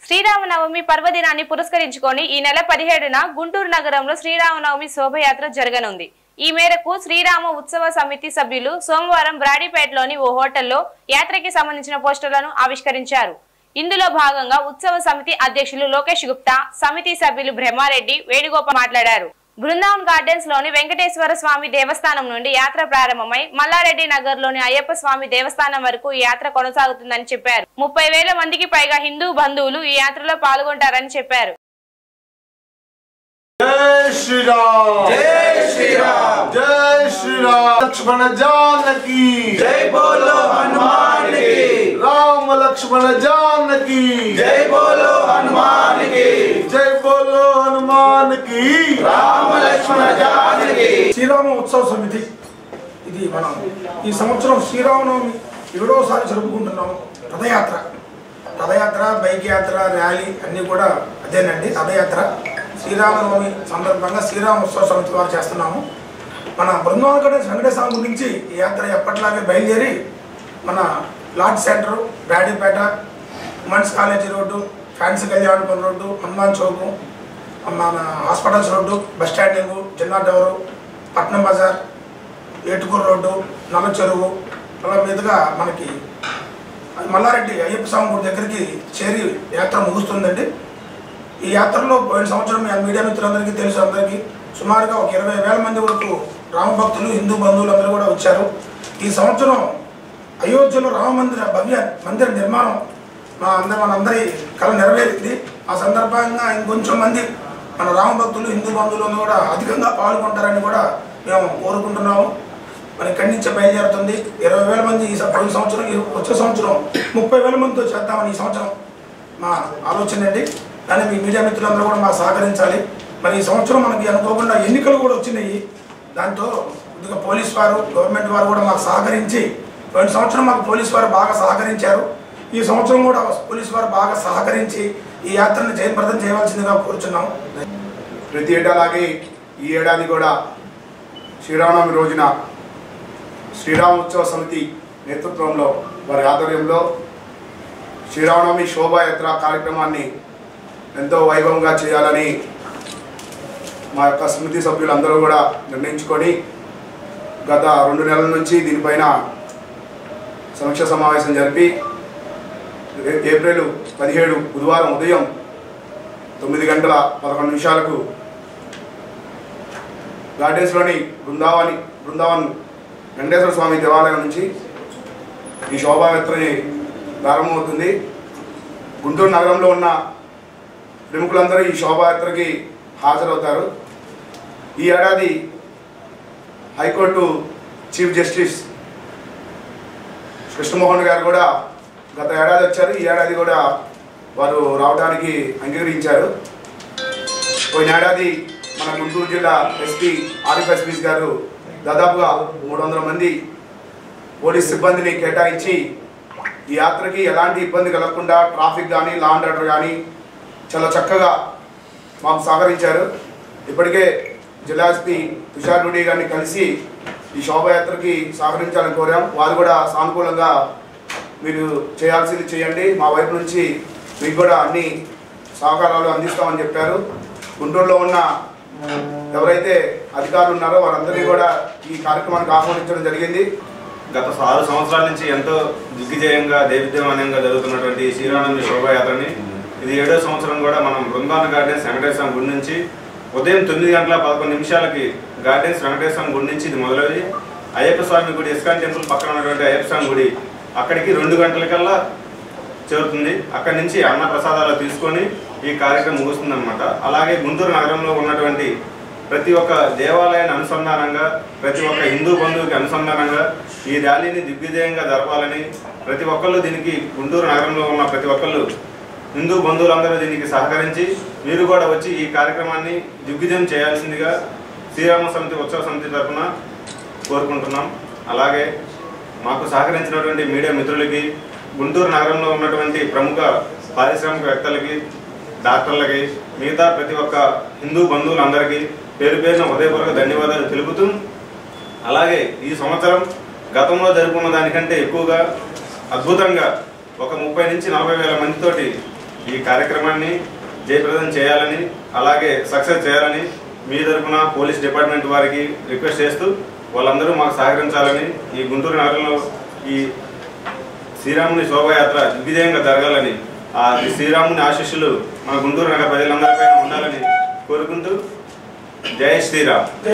శ్రీరామనవమి పర్వదినాన్ని పురస్కరించుకొని ఈ నెల 17న గుంటూరు నగరంలో శ్రీరామనవమి శోభయాత్ర జరగనుంది. ఈ మేరకు శ్రీరామ ఉత్సవ సమితి సభ్యులు సోమవారం బ్రాడీపేటలోని ఓ హోటల్లో యాత్రకి సంబంధించిన పోస్టర్లను ఆవిష్కరించారు. ఇందులో భాగంగా ఉత్సవ సమితి అధ్యక్షులు లోకేష్ గుప్తా, సమితి సభ్యులు బ్రహ్మారెడ్డి, వేణుగోపాల్ మాట్లాడారు. బృందావన్ గార్డెన్స్ లోని వెంకటేశ్వర స్వామి దేవస్థానం నుండి యాత్ర ప్రారంభమై మల్లారెడ్డి నగర్ లోని అయ్యప్ప స్వామి దేవస్థానం వరకు ఈ యాత్ర కొనసాగుతుందని చెప్పారు. 30,000 మందికి పైగా హిందూ బంధువులు ఈ యాత్రలో పాల్గొంటారని చెప్పారు. जय श्री राम, जय श्री राम, जय श्री राम। लक्ष्मण जानकी जय बोलो हनुमान की, राम लक्ष्मण जानकी जय बोलो हनुमान की, जय बोलो हनुमान की, राम लक्ष्मण जानकी। శ్రీరామ ఉత్సవ సమితి ఇది మనం ఈ సంవత్సరం శ్రీరామనవమి 7వసారి జరుపుకుంటున్నాం. రథయాత్ర బైక్ యాత్ర ర్యాలీ అన్నీ కూడా అదేనండి. రథయాత్ర శ్రీరామనవమి సందర్భంగా శ్రీరామ ఉత్సవ సమితి వారు చేస్తున్నాము. మన బృందావన్ గార్డెన్స్ వెంకటేశ్వర గురించి ఈ యాత్ర ఎప్పటిలాగే బయలుదేరి మన lodge centre, Brodipet, women's college road, fancy Kalyanapuram road, Hanuman Chowk, మన hospitals road, bus standing, Jinnah tower, Patnam Bazar, Etukuru road, నల్ల చెరువు అలా మీదుగా మనకి మల్లారెడ్డి అయ్యప్ప స్వామి గుడి దగ్గరికి చేరి యాత్ర ముగుస్తుందండి. ఈ యాత్రలో పోయిన సంవత్సరం మీడియా మిత్రులందరికీ తెలుసు, అందరికీ సుమారుగా ఒక 20,000 మంది వరకు రామభక్తులు, హిందూ బంధువులు అందరూ కూడా వచ్చారు. ఈ సంవత్సరం అయోధ్యలో రామమందిర భవ్య మందిర నిర్మాణం మనందరి కళ నెరవేరింది. ఆ సందర్భంగా ఇంకొంచెం మంది మన రామభక్తులు, హిందూ బంధువులను కూడా అధికంగా పాల్గొంటారని కూడా మేము కోరుకుంటున్నాము. మరి ఇక్కడి నుంచి బయలుదేరుతుంది. 20,000 మంది ఈ పోయిన సంవత్సరం, వచ్చే సంవత్సరం 30,000 మందితో చేద్దామని ఈ సంవత్సరం మా ఆలోచన అండి. కానీ మీ మీడియా మిత్రులందరూ కూడా మాకు సహకరించాలి. మరి ఈ సంవత్సరం మనకి అనుకోకుండా ఎన్నికలు కూడా వచ్చినాయి. దాంతో కొద్దిగా పోలీస్ వారు, గవర్నమెంట్ వారు కూడా మాకు సహకరించి, పోయిన సంవత్సరం మాకు పోలీస్ వారు బాగా సహకరించారు. ఈ సంవత్సరం కూడా పోలీస్ వారు బాగా సహకరించి ఈ యాత్రను జయప్రదం చేయవలసిందిగా కోరుచున్నాం. ప్రతి ఏడాది ఈ ఏడాది కూడా శ్రీరామనవమి రోజున శ్రీరామ ఉత్సవ సమితి నేతృత్వంలో వారి ఆధ్వర్యంలో శ్రీరామనవమి శోభాయాత్ర కార్యక్రమాన్ని ఎంతో వైభవంగా చేయాలని మా యొక్క సమితి సభ్యులందరూ కూడా నిర్ణయించుకొని గత 2 నెలల నుంచి దీనిపైన సమీక్ష సమావేశం జరిపి ఏప్రిల్ 17 బుధవారం ఉదయం 9:11 గార్డెన్స్లోని బృందావన్ వెంకటేశ్వర స్వామి దేవాలయం నుంచి ఈ శోభాయాత్రని ప్రారంభమవుతుంది. గుంటూరు నగరంలో ఉన్న ప్రముఖులందరూ ఈ శోభాయాత్రకి హాజరవుతారు. ఈ ఏడాది హైకోర్టు చీఫ్ జస్టిస్ కృష్ణమోహన్ గారు కూడా గత ఏడాది వచ్చారు. ఈ ఏడాది కూడా వారు రావడానికి అంగీకరించారు. పోయిన ఏడాది మన గుంటూరు జిల్లా ఎస్పీ ఆరిఫ్ ఎస్పీస్ గారు దాదాపుగా 300 మంది పోలీస్ సిబ్బందిని కేటాయించి ఈ యాత్రకి ఎలాంటి ఇబ్బంది కలగకుండా ట్రాఫిక్ కానీ, లా అండ్ ఆర్డర్ కానీ చాలా చక్కగా మాకు సహకరించారు. ఇప్పటికే జిల్లా ఎస్పీ తుషార్ రెడ్డి గారిని కలిసి ఈ శోభయాత్రకి సహకరించాలని కోరాం. వారు కూడా సానుకూలంగా మీరు చేయాల్సింది చేయండి, మా వైపు నుంచి మీకు కూడా అన్ని సహకారాలు అందిస్తామని చెప్పారు. గుంటూరులో ఉన్న ఎవరైతే అధికారులు ఉన్నారో వారందరినీ కూడా ఈ కార్యక్రమానికి ఆహ్వానించడం జరిగింది. గత 6 సంవత్సరాల నుంచి ఎంతో దిగ్విజయంగా, దేవిద్యమానంగా జరుగుతున్నటువంటి శ్రీరామనవమి శోభాయాత్రని ఇది 7వ సంవత్సరం కూడా మనం బృందావన్ గార్డెన్స్ వెంకటేశ్వర గుడి నుంచి ఉదయం 9:11 గార్డెన్స్ వెంకటేశ్వర గుడి నుంచి ఇది మొదలయ్యి అయ్యప్ప స్వామి గుడి, ఇస్కాన్ టెంపుల్ పక్కన ఉన్నటువంటి అయ్యప్ప స్వామి గుడి అక్కడికి 2 గంటలకల్లా చేరుతుంది. అక్కడి నుంచి అన్న ప్రసాదాలు తీసుకొని ఈ కార్యక్రమం ముగుస్తుందన్నమాట. అలాగే గుంటూరు నగరంలో ఉన్నటువంటి ప్రతి ఒక్క దేవాలయాన్ని అనుసంధానంగా, ప్రతి ఒక్క హిందూ బంధువుకి అనుసంధానంగా ఈ ర్యాలీని దిగ్విజయంగా జరపాలని ప్రతి ఒక్కళ్ళు దీనికి, గుంటూరు నగరంలో ఉన్న ప్రతి ఒక్కళ్ళు హిందూ బంధువులందరూ దీనికి సహకరించి మీరు కూడా వచ్చి ఈ కార్యక్రమాన్ని దిగ్విజయం చేయాల్సిందిగా శ్రీరామ సమితి ఉత్సవ సమితి తరఫున కోరుకుంటున్నాం. అలాగే మాకు సహకరించినటువంటి మీడియా మిత్రులకి, గుంటూరు నగరంలో ఉన్నటువంటి ప్రముఖ పారిశ్రామికవేత్తలకి, డాక్టర్లకి, మిగతా ప్రతి ఒక్క హిందూ బంధువులందరికీ పేరు పేరున హృదయపూర్వక ధన్యవాదాలు తెలుపుతూ, అలాగే ఈ సంవత్సరం గతంలో జరుపుకున్న దానికంటే ఎక్కువగా అద్భుతంగా ఒక 30 నుంచి 40 వేల మందితోటి ఈ కార్యక్రమాన్ని జయప్రదం చేయాలని అలాగే సక్సెస్ చేయాలని మీ తరఫున పోలీస్ డిపార్ట్మెంట్ వారికి రిక్వెస్ట్ చేస్తూ వాళ్ళందరూ మాకు సహకరించాలని ఈ గుంటూరు నగరంలో ఈ శ్రీరాముని శోభాయాత్ర దిగ్విజయంగా జరగాలని ఆ శ్రీరాముని ఆశీస్సులు మన గుంటూరు నగర ప్రజలందరిపైన ఉండాలని కోరుకుంటూ జై శ్రీరామ్.